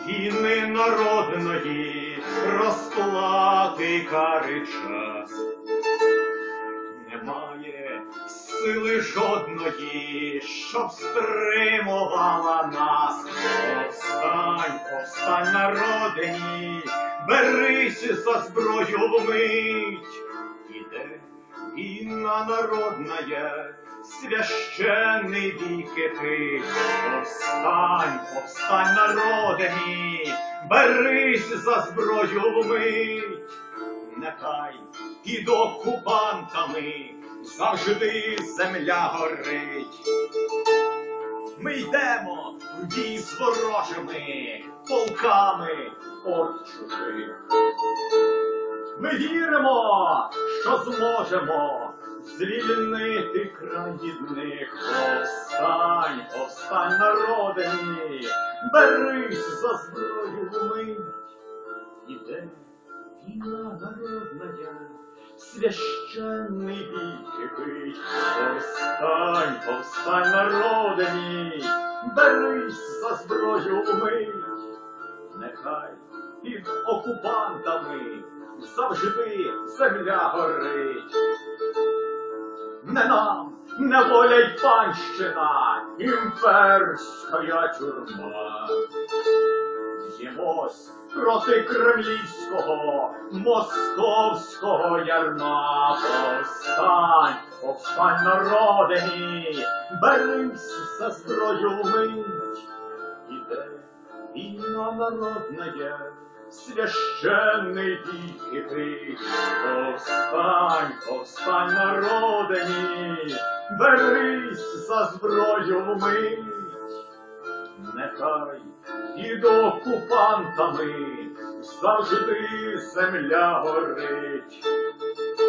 війни народної, розплати кари час. Немає сили жодної, щоб стримувала нас. Повстань, повстань, народе мій, берись за зброю вмить. Іде війна народная, священний бій кипить. Повстань, повстань, народе мій, берись за зброю вмить. Нехай під окупантами завжди земля горить. Ми йдемо в бій з ворожими полками от чужих. Ми віримо, що зможемо звільнити край від них. Повстань, повстань, народе мій, берись за зброю вмить. Іде війна народная, священний бій кипить. Повстань, повстань, народе мій, берись за зброю вмить. Нехай під окупантами завжди земля горить. Не нам, неволя й панщина, імперська тюрма. Б'ємось проти кремлівського, московського ярма. Повстань, повстань, народе мій, берись за зброю вмить. Іде війна народная, священний бій кипить. Повстань, повстань, народе мій, берись за зброю вмить. Нехай під окупантами завжди земля горить.